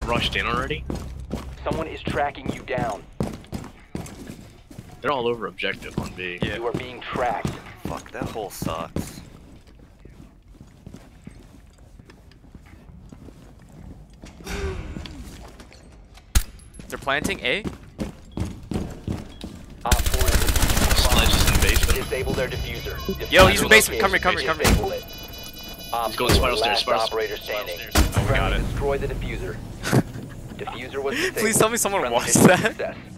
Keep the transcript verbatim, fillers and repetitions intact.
rushed in already? Someone is tracking you down. They're all over objective on B. Yeah. You are being tracked. Fuck, that hole sucks. They're planting A? Op four is Sledge is in the basement. disable their diffuser. Diffuser Yo, he's in location. basement. Come here, come here, come here. Disable it. Op He's going four, spiral stairs, last spiral operator spiral standing. stairs. Oh, we got Friendly it. Destroy the diffuser. Diffuser was disabled. Please tell me someone Friendly watched mission that. success.